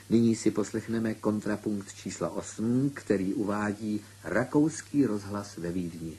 Nyní si poslechneme kontrapunkt číslo 8, který uvádí Rakouský rozhlas ve Vídni.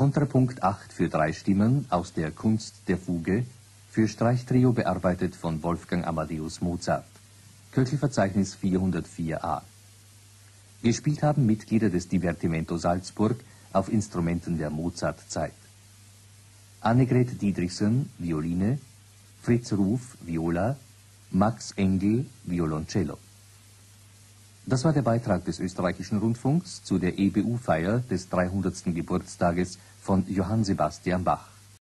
Kontrapunkt 8 für 3 Stimmen aus der Kunst der Fuge für Streichtrio bearbeitet von Wolfgang Amadeus Mozart. Köchelverzeichnis 404a. Gespielt haben Mitglieder des Divertimento Salzburg auf Instrumenten der Mozart-Zeit. Annegret Dietrichsen, Violine, Fritz Ruf, Viola, Max Engel, Violoncello. Das war der Beitrag des Österreichischen Rundfunks zu der EBU-Feier des 300. Geburtstages von Johann Sebastian Bach.